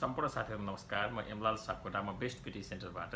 सम्पूर्ण साथीहरु नमस्कार। म एमलाल सापकोटा, म बेस्ट पिटी सेन्टरबाट।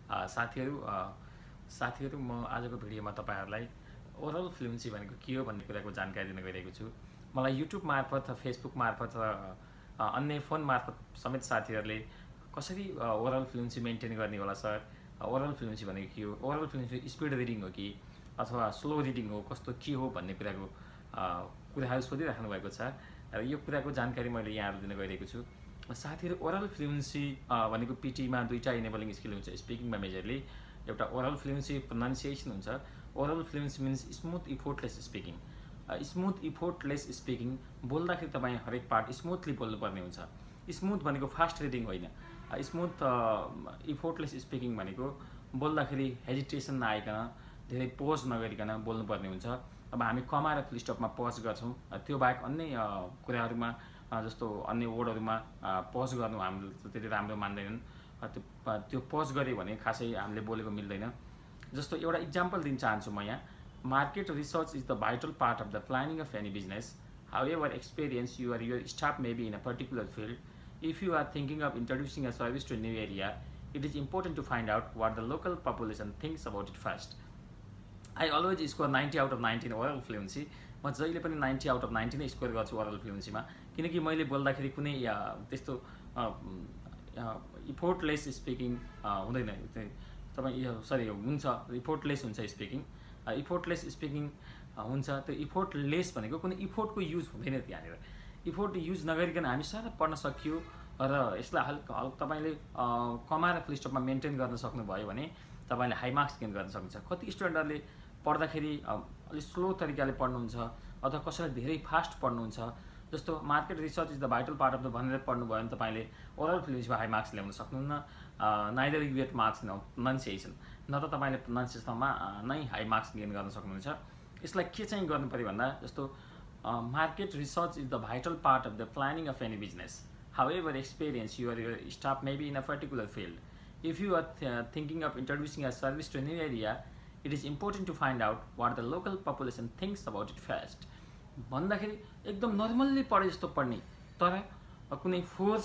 साथीहरु म आजको भिडियोमा तपाईहरुलाई ओरल फ्लुएन्सी भनेको के हो भन्ने कुराको जानकारी दिन गइरहेको छु। मलाई YouTube मार्फत, Facebook मार्फत र अन्य फोन मार्फत समेत साथीहरुले कसरी ओरल फ्लुएन्सी मेन्टेन गर्ने होला सर? ओरल फ्लुएन्सी भनेको के हो? ओरल फ्लुएन्सी स्पिड रिडिङ हो कि अथवा स्लो रिडिङ हो, कस्तो के हो भन्ने कुराहरु सोधिराख्नु भएको छ र यो कुराको जानकारी मैले यहाँहरु दिन गइरहेको छु। साथीहरु, ओरल फ्लुएन्सी भनेको पीटी मा दुईटा इनेबलिङ स्किल हुन्छ। स्पिकिङ मा मेजरली एउटा ओरल फ्लुएन्सी प्रोनाउन्सिएसन हुन्छ। Oral fluency means smooth effortless speaking. Smooth effortless speaking बोल्दाखेरि तपाई हरेक पार्ट स्मूथली बोल्नुपर्ने हुन्छ। स्मूथ भनेको फास्ट रिडिङ होइन। स्मूथ इफोर्टलेस स्पिकिङ भनेको बोल्दाखेरि हेजिटेसन नआइकन, धेरै पोज नगरिकन बोल्नुपर्ने हुन्छ। अब हामी कमा र फुल स्टपमा पज गर्छौं, त्यो बाहेक अन्य कुराहरुमा जस्तो अन्य वर्डहरुमा पज गर्नु हामीले त्यति राम्रो मान्दैनन्। त्यो पज गरे भने खासै हामीले बोलेको मिल्दैन। जस्तो एउटा एक्जाम्पल दिन चाहन्छु म यहाँ। Market research is the vital part of the planning of any business. However experienced your staff may be in a particular field, if you are thinking of introducing a service to a new area, it is important to find out what the local population thinks about it first. I always score 90 out of 90 in oral fluency. म जहिले पनि 90 out of 90 नै score गर्छु oral फ्लुएन्सीमा, किनकि मैले बोल्दाखेरि कुनै त्यस्तो इफोर्टलेस स्पिकिङ हुँदैन। तपाईं हुन्छ, इफोर्टलेस हुन्छ स्पिकिङ। इफोर्टलेस स्पिकिङ हुन्छ। त्यो इफोर्टलेस भनेको कुनै इफोर्टको युज हुँदैन त्यहाँनिर। इफोर्ट युज नगरिकन हामी सारा पढ्न सकियो र यसलाई हल्का तपाईले कमा र फुल स्टपमा मेन्टेन गर्न सक्नुभयो भने तपाईले हाई मार्क्स गेन गर्न सक्नुहुन्छ। कति स्टुडेन्टहरुले पढ्दाखेरि अलि स्लो तरिकाले पढ्नुहुन्छ अथवा कसैले धेरै फास्ट पढ्नुहुन्छ। जस्तो market research is the vital part of the भनेर पढ्नु भयो भने तपाईले ओरल फ्लुएन्सीमा हाई मार्क्स ल्याउन सक्नुहुन्न। Neither you get marks in pronunciation, न त तपाईले प्रोनाउन्सिएसनमा नै हाई मार्क्स गेन गर्न सक्नुहुन्छ। यसलाई के चाहिँ गर्नु पर्यो भन्दा जस्तो market research is the vital part of the planning of any business. However experienced your staff may be in a particular field, if you are thinking of introducing a service to a new area, it is important to find out what the local population thinks about it first. भन्दाखेरि एकदम normally पढे जस्तो पढ्ने, तर कुनै force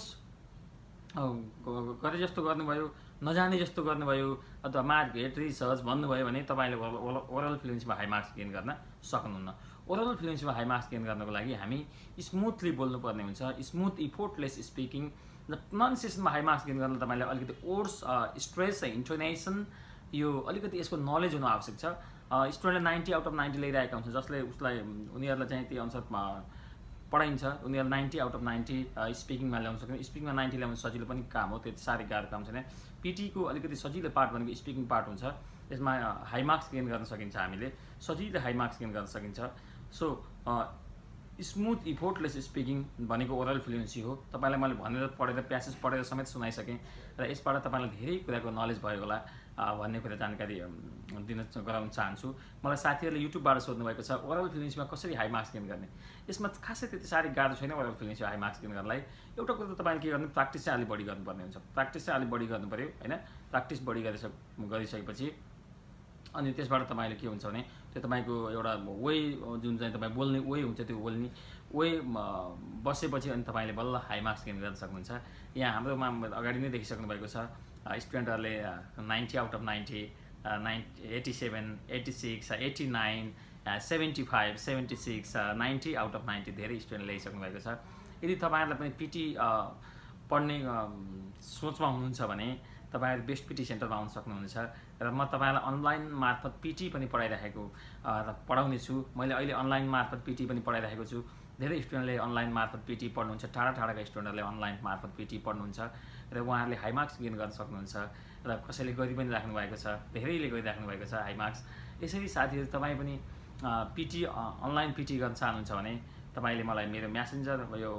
गरे जस्तो गर्नुभयो, नजाने जस्तो गर्नुभयो अथवा मार्केट रिसर्च भन्नुभयो भने तपाईले ओरल फ्लुएन्सीमा हाई मार्क्स गेन गर्न सक्नुहुन्न। ओरल फ्लुएन्सीमा हाई मार्क्स गेन गर्नको लागि हामी स्मूथली बोल्नुपर्ने हुन्छ। Smooth effortless speaking. प्रोनाउन्सिएसनमा हाई मार्क्स गेन गर्न तपाईले अलिकति वर्ड्स, स्ट्रेस, इन्टोनेसन, यो अलिकति यसको नलेज हुनु आवश्यक छ। स्टुडेन्टले 90 आउट अफ 90 ल्याइरहेका हुन्छ, जसले उनीहरुलाई चाहिँ त्यही अनुसार पढाइन्छ। उनीहरु 90 आउट अफ 90 स्पिकिङमा ल्याउन सक्दैन। स्पिकिङमा 90 ल्याउन सजिलो पनि काम हो, त्यति साह्रै गाह्रो काम छैन। पीटी को अलिकति सजिलो पार्ट भनेको स्पिकिङ पार्ट हुन्छ। यसमा हाई मार्क्स गेन गर्न सकिन्छ, हामीले सजिलै हाई मार्क्स गेन गर्न सकिन्छ। सो स्मूथ इफोर्टलेस स्पिकिङ भनेको ओरल फ्लुएन्सी हो। तपाईलाई मैले भनेर पढेर प्यासेज पढेर समेत सुनाइसकेँ र यसबाट तपाईलाई धेरै कुराको नलेज भयो होला भन्ने कुरा जानकारी दिन गराउन चाहन्छु। मलाई साथीहरुले युट्युबबाट सोध्नु भएको छ ओरल फ्लुएन्सीमा कसरी हाई मार्क्स गेन गर्ने। यसमा खासै त्यति साह्रै गाह्रो छैन ओरल फ्लुएन्सीमा हाई मार्क्स गेन गर्नलाई। एउटा कुरा त तपाईले के गर्नु, प्र्याक्टिस चाहिँ अलि बढी गर्नुपर्ने हुन्छ। प्र्याक्टिस चाहिँ अलि बढी गर्नु पर्यो हैन। प्र्याक्टिस बढी गरिसकेपछि अनि त्यसबाट तपाईले के हुन्छ भने त्यो तपाईको एउटा वे जुन चाहिँ तपाई बोल्ने वे हुन्छ, त्यो बोल्ने वे बसेपछि अनि तपाईले बल्ल हाई मार्क्स गेन गर्न सक्नुहुन्छ। यहाँ हाम्रोमा अगाडि नै देखिसक्नु भएको छ स्टुडेन्टहरुले 90 आउट अफ 90, 87, 86, 89, 75, 76, 90 आउट अफ 90 धेरै स्टुडेन्ट ल्याइसक्नु भएको छ। यदि तपाईहरुलाई पनि पीटी पढ्ने सोचमा हुनुहुन्छ भने तपाईहरु बेस्ट पीटी सेन्टरमा आउन सक्नुहुन्छ र म तपाईहरुलाई अनलाइन मार्फत पीटी पनि पढाइराखेको र पढाउने छु। मैले अहिले अनलाइन मार्फत पीटी पनि पढाइराखेको छु। धेरै स्टुडेन्टले अनलाइन मार्फत पीटी पढ्नुहुन्छ, टाढाका स्टुडेन्टहरुले अनलाइन मार्फत पीटी पढ्नुहुन्छ र उहाँहरुले हाई मार्क्स गेन गर्न सक्नुहुन्छ र कसैले गरि पनि राख्नु भएको छ, धेरैले गरिराख्नु भएको छ हाई मार्क्स। यसरी साथीहरु तपाई पनि पीटी अनलाइन पीटी गर्न चाहनुहुन्छ भने तपाईले मलाई मेरो मेसेन्जर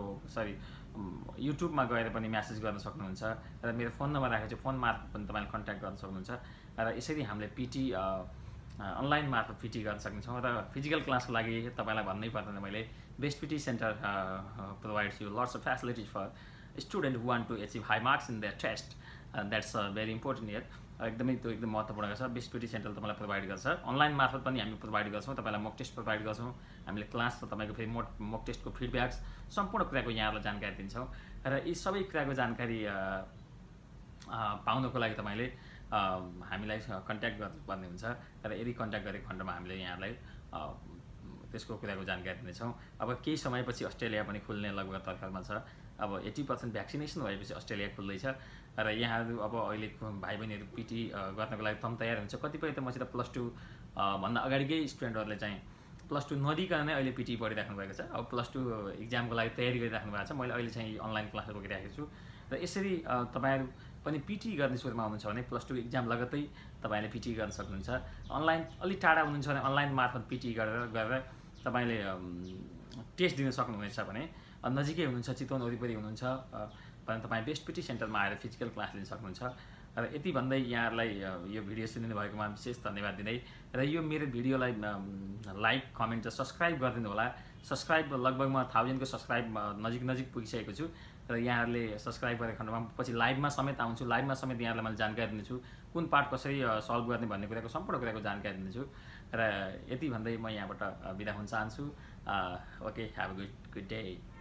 युट्युबमा गएर पनि मेसेज गर्न सक्नुहुन्छ र मेरो फोन नम्बर राखेको छु, फोन मार्फत पनि तपाईले कन्ट्याक्ट गर्न सक्नुहुन्छ र यसरी हामीले पीटी अनलाइन मार्फत पीटी गर्न सकिन्छौँ। र फिजिकल क्लासको लागि तपाईलाई भन्नै पर्दैन, मैले best PT centre provides you lots of facilities for student who want to achieve high marks in their test. That's very important here. एकदमै त्यो एकदम महत्त्वपूर्ण छ। बेस्ट पिटी सेन्टरले तपाईँलाई प्रोभाइड गर्छ। अनलाइन मार्फत पनि हामी प्रोभाइड गर्छौँ, तपाईँलाई मक टेस्ट प्रोभाइड गर्छौँ, हामीले क्लास र तपाईँको फेरि मक टेस्टको फिडब्याक्स सम्पूर्ण कुराको यहाँहरूलाई जानकारी दिन्छौँ। र यी सबै कुराको जानकारी पाउनको लागि तपाईँले हामीलाई कन्ट्याक्ट गर्नुपर्ने हुन्छ। र यदि कन्ट्याक्ट गरेको खण्डमा हामीले यहाँलाई त्यसको कुराको जानकारी दिनेछौँ। अब केही समयपछि अस्ट्रेलिया पनि खुल्ने लगभग तर्खरमा छ। अब 80% भ्याक्सिनेसन भएपछि अस्ट्रेलिया खुल्दैछ। र यहाँहरू अब अहिले भाइ बहिनीहरू पिटी गर्नको लागि तम तयार हुन्छ। कतिपय त मसित +2 भन्दा अगाडिकै स्टुडेन्टहरूले चाहिँ +2 नदिकन नै अहिले पिटी पढिराख्नु भएको छ। अब +2 इक्जामको लागि तयारी गरिराख्नु भएको छ। मैले अहिले चाहिँ अनलाइन क्लास रोकिरहेको छु। र यसरी तपाईँहरू पनि पिटी गर्ने सुरुमा हुनुहुन्छ भने +2 इक्जाम लगत्तै तपाईँले पिटी गर्न सक्नुहुन्छ। अनलाइन अलिक टाढा हुनुहुन्छ भने अनलाइन मार्फत पिटी गरेर तपाईँले टेस्ट दिन सक्नुहुनेछ भने नजिकै हुनुहुन्छ, चितवन वरिपरि हुनुहुन्छ भने तपाईँ बेस्ट पिटी सेन्टरमा आएर फिजिकल क्लास लिन सक्नुहुन्छ। र यति भन्दै यहाँहरूलाई यो भिडियो सुनिदिनु भएकोमा विशेष धन्यवाद दिँदै र यो मेरो भिडियोलाई लाइक, कमेन्ट र सब्सक्राइब गरिदिनु होला। सब्सक्राइब लगभग म 1000 को सब्सक्राइब नजिक पुगिसकेको छु। र यहाँहरूले सब्सक्राइब गरेको खण्डमा पछि लाइभमा समेत आउँछु। लाइभमा समेत यहाँहरूलाई मैले जानकारी दिन्छु, कुन पार्ट कसरी सल्भ गर्ने भन्ने कुराको सम्पूर्ण कुराको जानकारी दिन्छु। र यति भन्दै म यहाँबाट बिदा हुन चाहन्छु। Okay, have a good day.